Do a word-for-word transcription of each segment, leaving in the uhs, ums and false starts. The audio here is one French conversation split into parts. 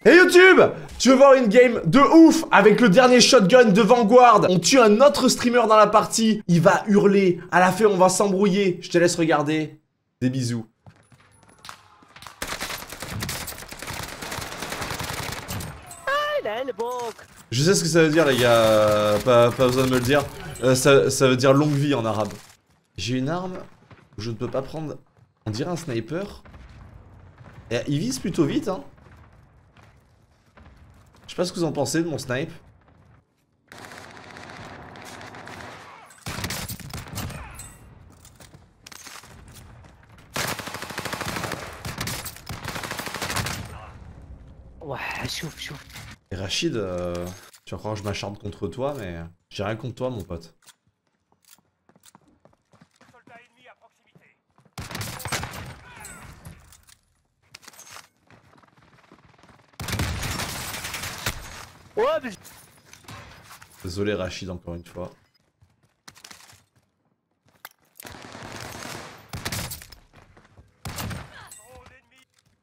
Hey YouTube, tu veux voir une game de ouf avec le dernier shotgun de Vanguard? On tue un autre streamer dans la partie, il va hurler, à la fin on va s'embrouiller. Je te laisse regarder, des bisous. Je sais ce que ça veut dire les gars, pas, pas besoin de me le dire. Euh, ça, ça veut dire longue vie en arabe. J'ai une arme où je ne peux pas prendre, on dirait un sniper. Et il vise plutôt vite hein. Je sais pas ce que vous en pensez de mon snipe. Ouais, chouf, chouf. Et Rachid, euh, tu vas croire que je m'acharne contre toi, mais j'ai rien contre toi, mon pote. Soldat ennemi à proximité. Ouais, mais... Désolé Rachid, encore une fois. Drone ennemi.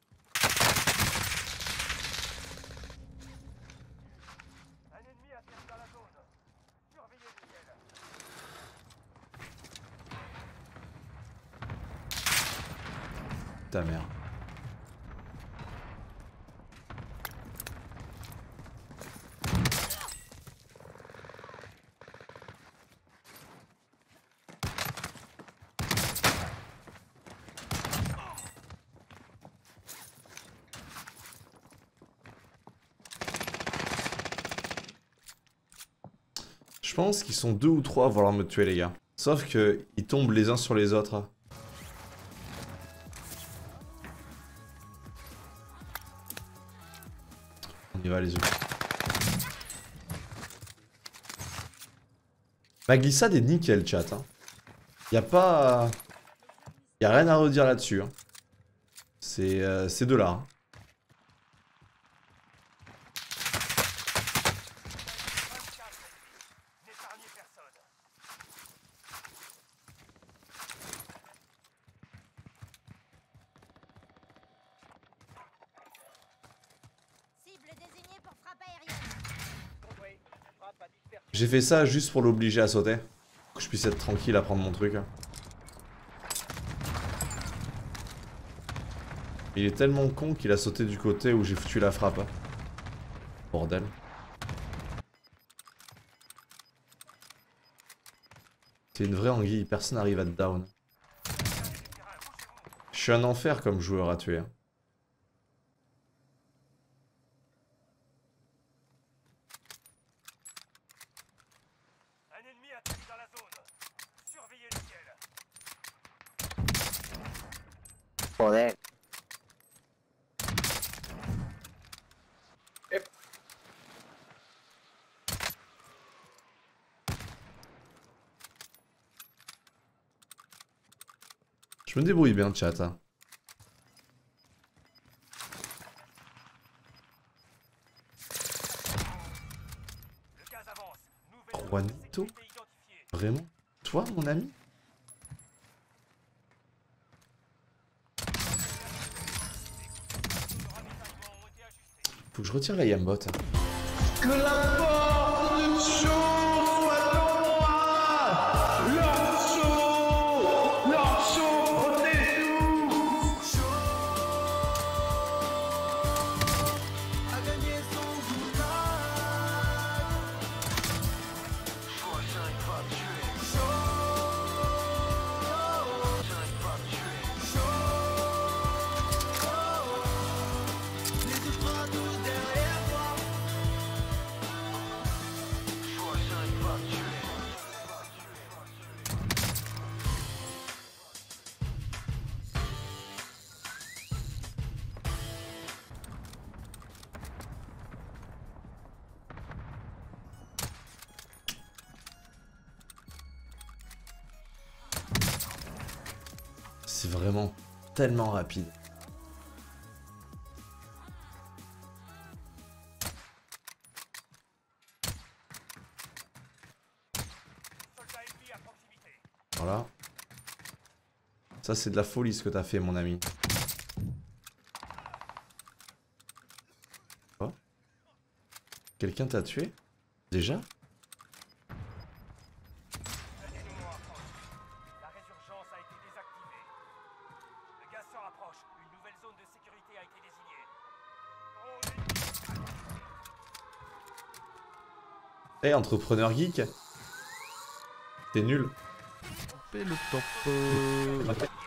Un ennemi atterri dans la zone. Surveillez le ciel. Ta mère. Je pense qu'ils sont deux ou trois à vouloir me tuer les gars. Sauf que ils tombent les uns sur les autres. On y va les yeux. La glissade est nickel chat. Hein. Y a pas... Y a rien à redire là-dessus. Hein. C'est euh, ces deux-là. Hein. N'épargnez personne. Cible désignée pour frappe aérienne. Compris. Frappe à dispersion. J'ai fait ça juste pour l'obliger à sauter. Que je puisse être tranquille à prendre mon truc. Hein. Il est tellement con qu'il a sauté du côté où j'ai foutu la frappe. Hein. Bordel. C'est une vraie anguille, personne n'arrive à te down. Je suis un enfer comme joueur à tuer. Hein. Un ennemi atterri dans la zone. Surveillez le ciel. Joder. Je me débrouille bien, chat. Hein. Le gaz avance. Nouvelle Juanito? sécurité identifiée. Vraiment? Toi, mon ami? Nos ravitaillements ont été ajustés. Faut que je retire la yambot. Que la porte de chaud soit en moi. L'orceau, l'orceau, protège-nous. A gagné son village. Faut cinq pas tuer. Cinq pas tuer. Les autres bras tous derrière toi. Faut cinq pas tuer. C'est vraiment tellement rapide. Soldat ennemi à proximité. Voilà. Ça, c'est de la folie ce que t'as fait, mon ami. Quelqu'un t'a tué? Déjà? Aidez-nous à approche. La résurgence a été désactivée. Le gaz se rapproche. Une nouvelle zone de sécurité a été désignée. Oh, Eh, entrepreneur geek. T'es nul. Et le top. euh,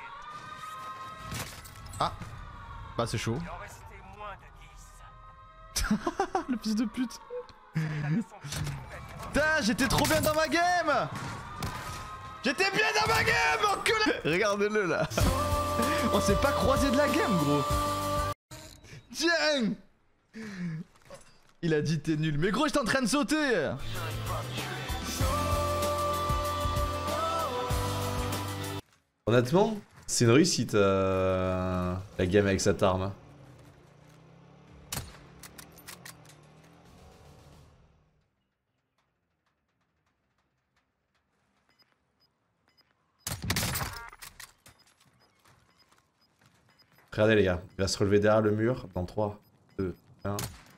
Ah. Bah c'est chaud. il en restait moins de dix. Le fils de pute. La leçon que je vous mets. Putain, j'étais trop bien dans ma game. J'étais bien dans ma game, enculé. Regardez-le là. On s'est pas croisé de la game, gros. Tiens. Il a dit t'es nul. Mais gros, j'étais en train de sauter. Honnêtement, c'est une réussite euh, la game avec cette arme. Regardez les gars, il va se relever derrière le mur dans trois, deux, un.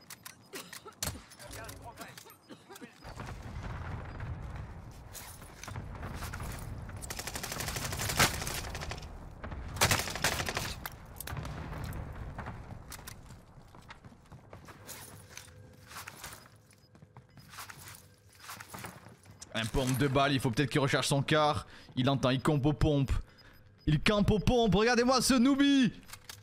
Un pompe de balle, il faut peut-être qu'il recherche son car. Il entend, il campe aux pompes. Il campe aux pompes, regardez-moi ce noobie.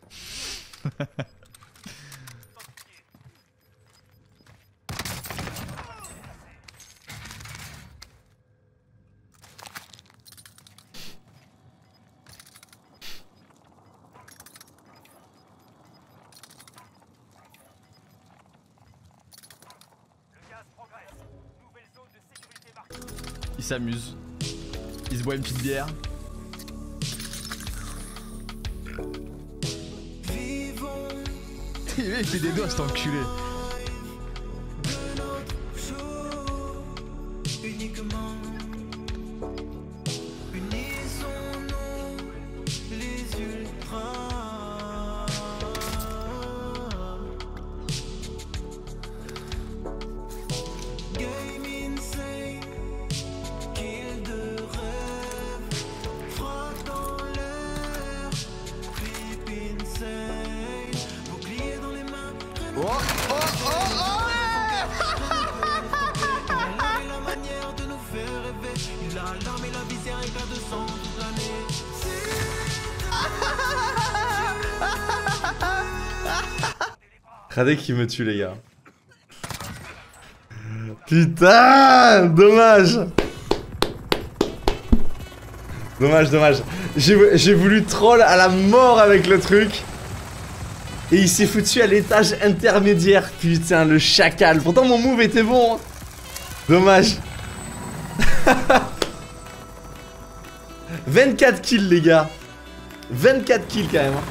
Le gaz progresse. Nouvelle zone de sécurité marquée. Il s'amuse. Il se boit une petite bière. Il fait des doigts cet enculé. Uniquement unissons-nous les ultras. Game insane, kill de rêve, frappe dans l'air, flip insane, bouclier dans les mains. Oh, oh, oh, oh, La manière de nous faire rêver. Il a l'arme et la visière éclat de sang toute l'année. Regardez qui me tue les gars. Putain, dommage. Dommage, dommage. J'ai voulu troll à la mort avec le truc. Et il s'est foutu à l'étage intermédiaire. Putain, le chacal. Pourtant mon move était bon. Hein. Dommage. vingt-quatre kills les gars. vingt-quatre kills quand même. Hein.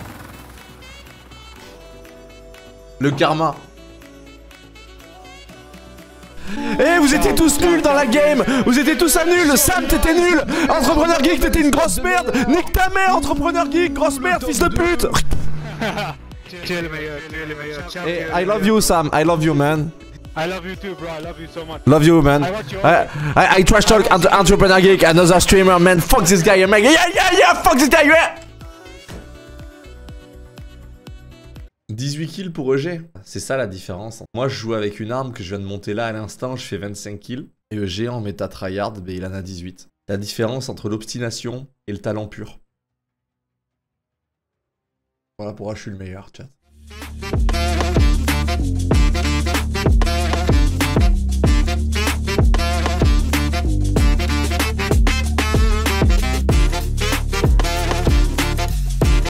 Le karma. Eh, vous étiez tous nuls dans la game. Vous étiez tous à nul. Sam, t'étais nul. Entrepreneur Geek, t'étais une grosse merde. Nique ta mère, Entrepreneur Geek, grosse merde, fils de pute. Hey, I love you, Sam. I love you, man. I love you too, bro. I love you so much. Love you, man. I watch you I, I, I trash talk entre Entrepreneur Geek, another streamer, man. Fuck this guy, man. Yeah, yeah, yeah. Fuck this guy, yeah. dix-huit kills pour E G. C'est ça la différence. Moi, je joue avec une arme que je viens de monter là à l'instant. Je fais vingt-cinq kills. Et E G en méta tryhard, ben, il en a dix-huit. La différence entre l'obstination et le talent pur. Voilà pourquoi je suis le meilleur, chat.